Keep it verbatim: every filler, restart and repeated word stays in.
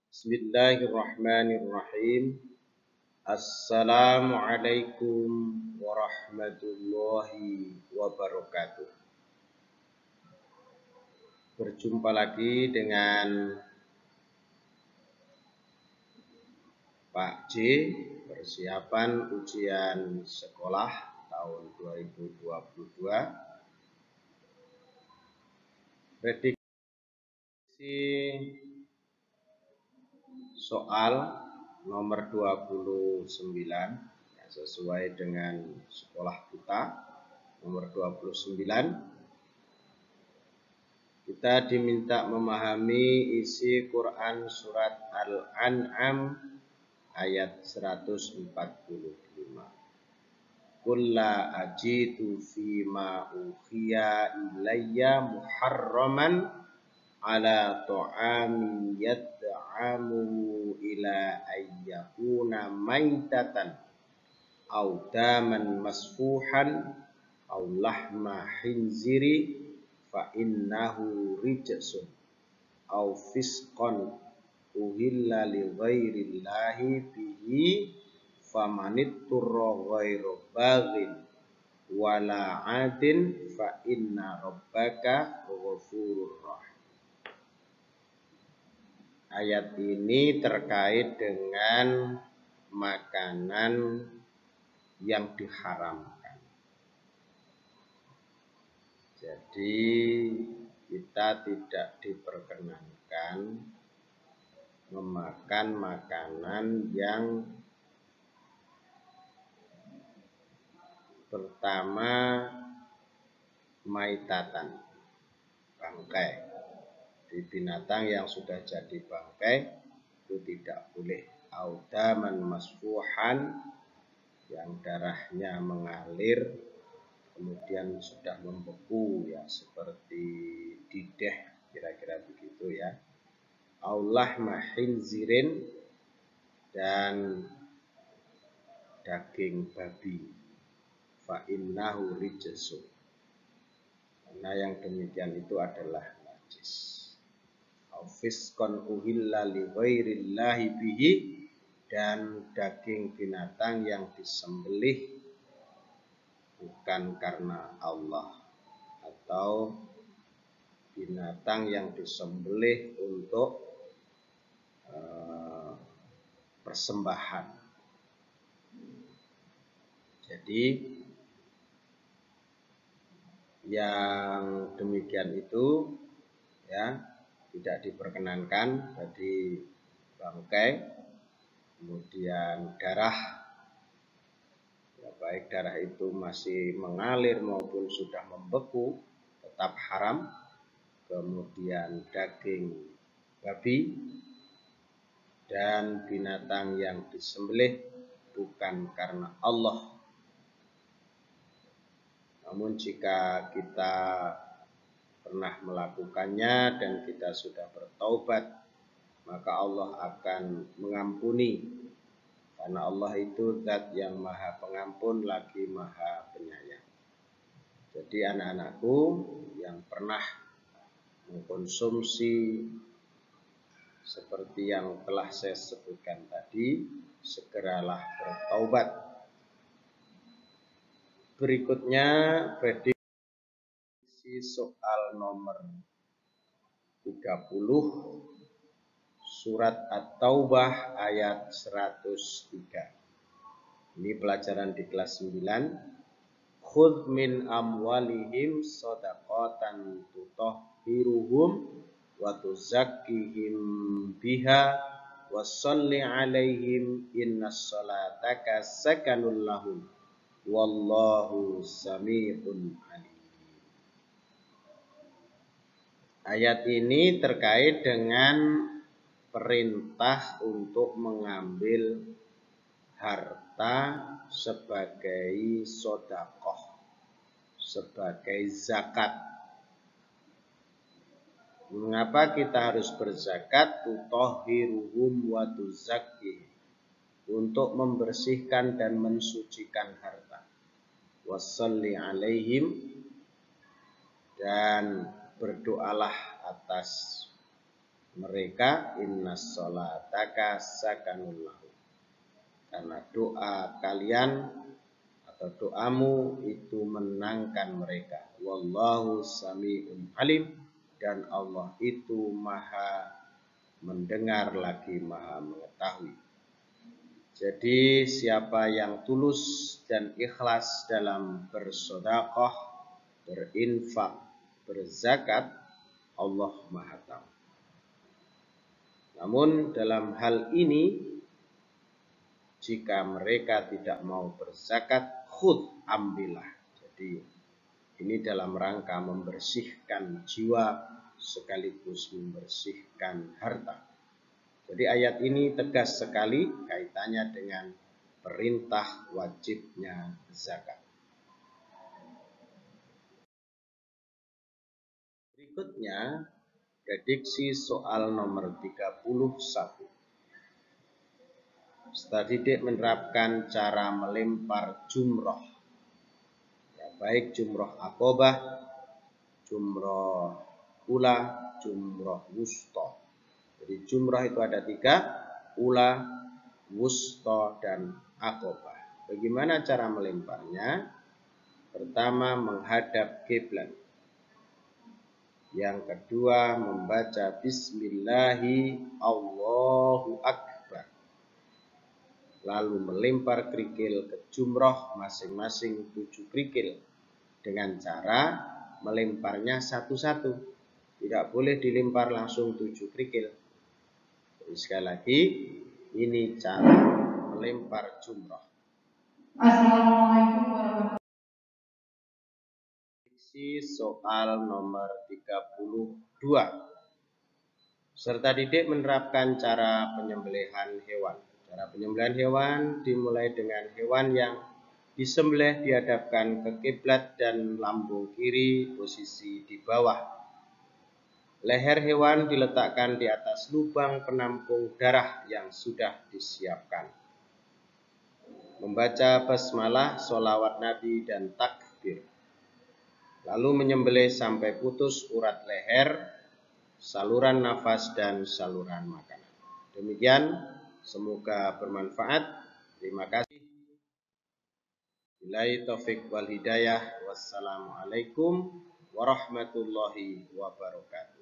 Bismillahirrahmanirrahim. Assalamualaikum warahmatullahi wabarakatuh. Berjumpa lagi dengan Pak J, persiapan ujian sekolah tahun dua ribu dua puluh dua. Prediksi soal nomor dua puluh sembilan ya, sesuai dengan sekolah kita nomor dua puluh sembilan. Kita diminta memahami isi Quran surat Al-An'am ayat seratus empat puluh lima. Qul la ajidu fima uhiya ilayya muharraman ala ta'amin yad'amu ila ayyakuna maitatan aw daman masfuhan aw lahma khinziri fa innahu rijsun aw fisqan uhilla li ghairillahi bihi famanitturra ghairu baghin wala adin fa inna rabbaka ghafurur rahim. Ayat ini terkait dengan makanan yang diharamkan. Jadi kita tidak diperkenankan memakan makanan yang pertama maitatan, bangkai. Di binatang yang sudah jadi bangkai itu tidak boleh. Audaman masfuhan, yang darahnya mengalir kemudian sudah membeku ya, seperti dideh kira-kira begitu ya. Aulah mahinzirin, dan daging babi. Fa innahu rijsun, karena yang demikian itu adalah najis. Fiskon uhilla li ghairillahi bihi, dan daging binatang yang disembelih bukan karena Allah, atau binatang yang disembelih untuk uh, persembahan. Jadi yang demikian itu ya tidak diperkenankan. Jadi bangkai, kemudian darah ya, baik darah itu masih mengalir maupun sudah membeku tetap haram. Kemudian daging babi dan binatang yang disembelih bukan karena Allah. Namun jika kita pernah melakukannya dan kita sudah bertaubat, maka Allah akan mengampuni, karena Allah itu zat yang maha pengampun lagi maha penyayang. Jadi anak-anakku yang pernah mengkonsumsi seperti yang telah saya sebutkan tadi, segeralah bertaubat. Berikutnya prediksi soal nomor tiga puluh surat At-Taubah ayat seratus tiga. Ini pelajaran di kelas sembilan. Khudh min amwalihim shadaqatan tutahhiruhum wa tuzakkihim biha wa shalli alaihim innas salataka sakanul lahum wallahu sami'un alim. Ayat ini terkait dengan perintah untuk mengambil harta sebagai sedekah, sebagai zakat. Mengapa kita harus berzakat? Tutahhiruhum wa tuzakkihim, untuk membersihkan dan mensucikan harta. Wassalli alaihim, dan berdoalah atas mereka, innas sholataka sakanun lahum, karena doa kalian atau doamu itu menenangkan mereka. Wallahu sami'un alim, dan Allah itu maha mendengar lagi maha mengetahui. Jadi siapa yang tulus dan ikhlas dalam bersedekah, berinfak, berzakat, Allah maha tahu. Namun dalam hal ini, jika mereka tidak mau berzakat, khud, ambillah. Jadi ini dalam rangka membersihkan jiwa sekaligus membersihkan harta. Jadi ayat ini tegas sekali kaitannya dengan perintah wajibnya zakat. Berikutnya, prediksi soal nomor tiga puluh satu. Peserta didik menerapkan cara melempar jumroh, ya, baik jumroh akobah, jumroh ula, jumroh wusto. Jadi jumroh itu ada tiga, ula, wusto, dan akobah. Bagaimana cara melemparnya? Pertama, menghadap kiblat. Yang kedua, membaca Bismillahi Allahu Akbar. Lalu melempar kerikil ke jumroh masing-masing tujuh kerikil dengan cara melemparnya satu-satu. Tidak boleh dilempar langsung tujuh kerikil. Jadi sekali lagi, ini cara melempar jumroh. Assalamualaikum warahmatullahi wabarakatuh. Soal nomor tiga puluh dua. Peserta didik menerapkan cara penyembelihan hewan. Cara penyembelihan hewan dimulai dengan hewan yang disembelih dihadapkan ke kiblat dan lambung kiri posisi di bawah. Leher hewan diletakkan di atas lubang penampung darah yang sudah disiapkan. Membaca basmalah, sholawat Nabi, dan takbir. Lalu menyembelih sampai putus urat leher, saluran nafas, dan saluran makanan. Demikian, semoga bermanfaat. Terima kasih. Billahi taufik wal hidayah. Wassalamualaikum warahmatullahi wabarakatuh.